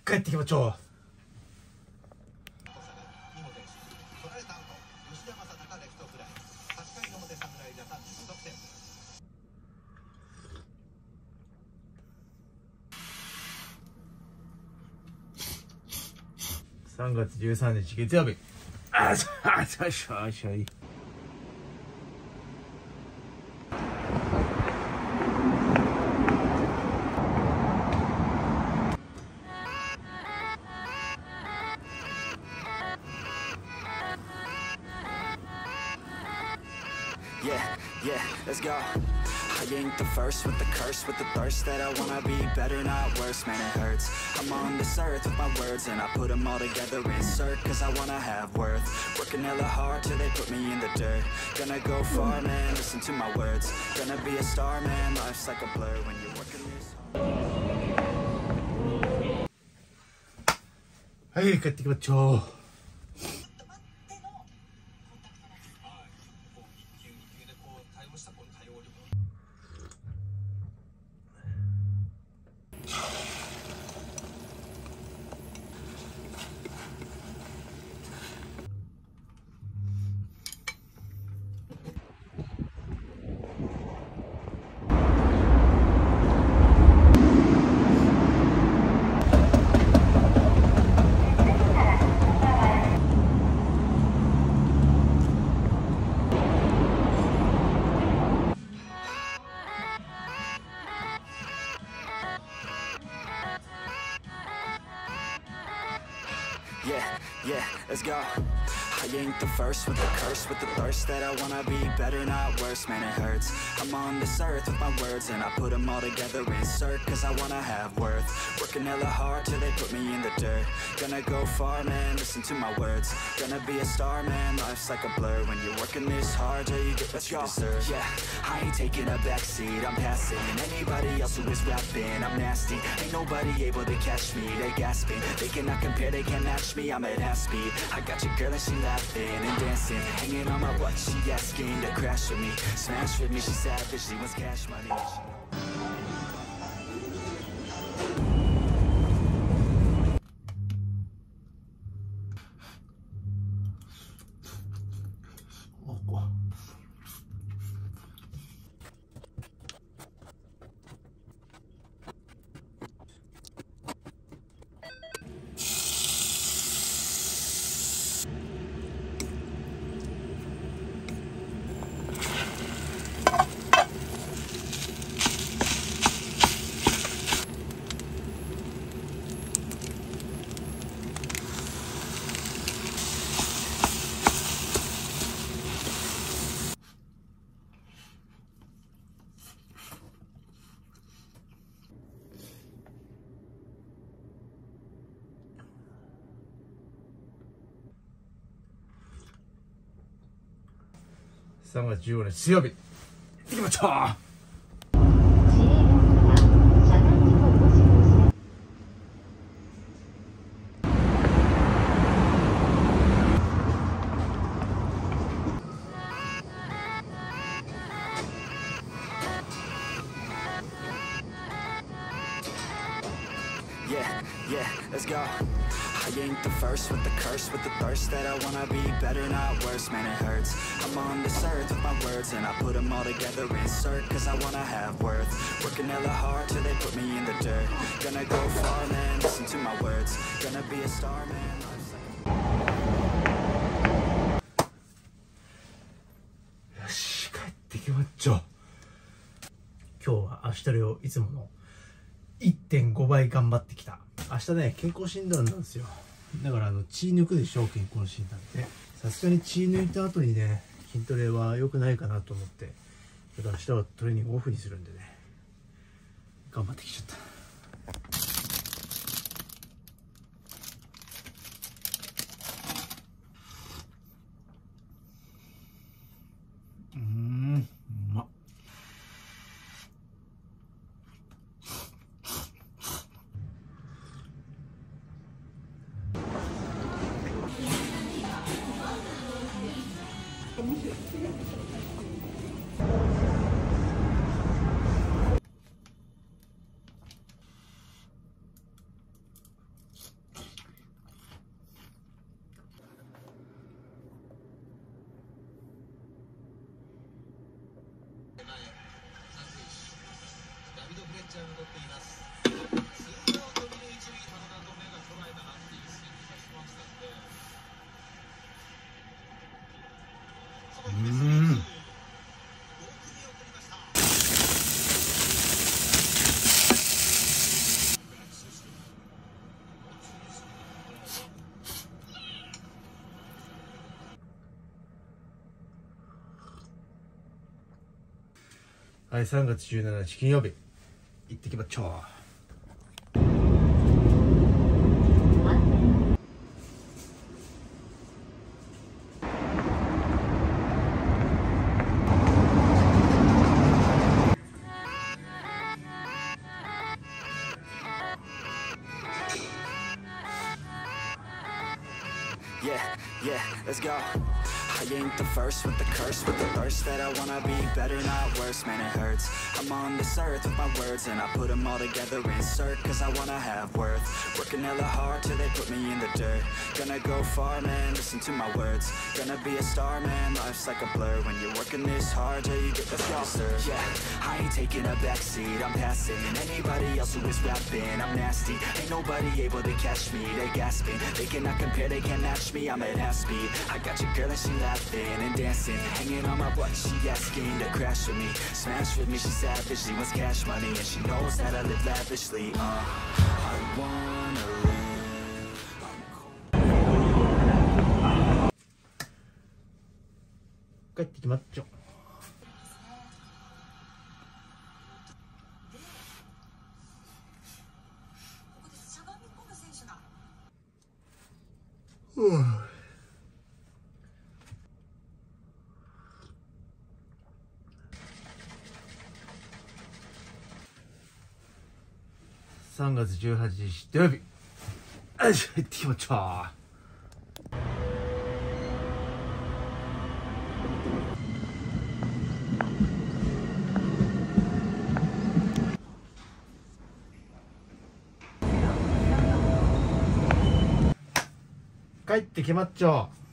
帰ってきましょう。3月13日月曜日。 Yeah, let's go. I ain't the first with the curse, with the thirst that I wanna be better, not worse, man it hurts. I'm on this earth with my words and I put them all together, insert, cause I wanna have worth. Working hella hard till they put me in the dirt. Gonna go far, man, listen to my words. Gonna be a star, man, life's like a blur when you're working this hard. はい、帰ってきましょう。 Yeah, let's go. I ain't the first with the curse, with the thirst that I wanna be better, not worse, man it hurts. I'm on this earth with my words and I put them all together, insert, cause I wanna have worth. Working hella hard till they put me in the dirt. Gonna go far, man, listen to my words. Gonna be a star, man, life's like a blur. When you're working this hard, yeah, you get what you deserve. Yeah, I ain't taking a backseat, I'm passing anybody else who is rapping, I'm nasty. Ain't nobody able to catch me, they gasping. They cannot compare, they can't match me, I'm at half speed. I got your girl and she laughing and dancing, hanging on my butt, she asking to crash with me, smash with me, she savage, she wants cash money. 3月15日水曜日、行きましょう。Yeah, let's go. I ain't the first with the curse, with the thirst that I wanna be better, not worse, man it hurts. I'm on this earth with my words and I put them all together, insert, cause I wanna have worth. Working hella hard till they put me in the dirt. Gonna go far, man, listen to my words. Gonna be a star, man. Yoし、帰ってきまっちょ。今日は明日よりいつもの 1.5 倍頑張ってきた。明日ね、健康診断なんですよ。だから血抜くでしょ、健康診断って。さすがに血抜いた後にね、筋トレは良くないかなと思って、だから明日はトレーニングオフにするんでね、頑張ってきちゃった。うまっ。 はい、3月17日金曜日、行ってきましょう。 Yeah, let's go. I ain't the first with the curse, with the thirst that I wanna be better, not worse, man it hurts. I'm on this earth with my words and I put them all together, insert, cause I wanna have worth. Working hella hard till they put me in the dirt. Gonna go far, man, listen to my words. Gonna be a star, man, life's like a blur. When you're working this hard till you get the served. Yeah, I ain't taking a backseat, I'm passing anybody else who is rapping, I'm nasty. Ain't nobody able to catch me, they gasping. They cannot compare, they can't match me, I'm at half speed. I got your girl and she laughing and dancing, hanging on my butt, she asking to crash with me, smash with me, she savage, she wants cash money, and she knows that I live lavishly. I wanna live. 帰ってきまっちょ。3月18日土曜日、よいしょ、行ってきましょう。帰ってきまっちょ。